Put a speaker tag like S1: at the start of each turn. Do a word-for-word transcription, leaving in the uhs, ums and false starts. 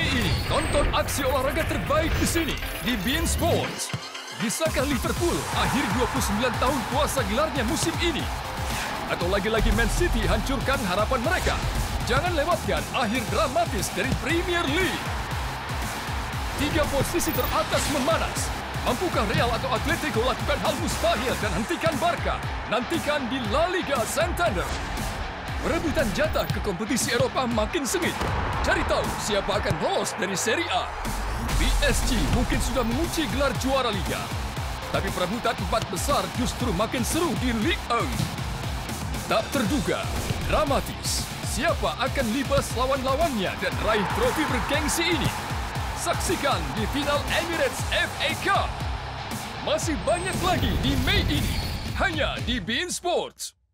S1: Mei ini, tonton aksi olahraga terbaik di sini, di beIN Sports. Bisakah Liverpool akhir dua puluh sembilan tahun puasa gelarnya musim ini? Atau lagi-lagi Man City hancurkan harapan mereka? Jangan lewatkan akhir dramatis dari Premier League. Tiga posisi teratas memanas. Mampukah Real atau Atletico lakukan hal mustahil dan hentikan Barca? Nantikan di La Liga Santander. Perebutan jatah ke kompetisi Eropa makin sengit. Cari tahu siapa akan lolos dari Serie A. P S G mungkin sudah mengunci gelar juara Liga. Tapi perebutan empat besar justru makin seru di Ligue satu. Tak terduga, dramatis. Siapa akan libas lawan-lawannya dan raih trofi bergengsi ini? Saksikan di final Emirates F A Cup. Masih banyak lagi di Mei ini. Hanya di beIN Sports.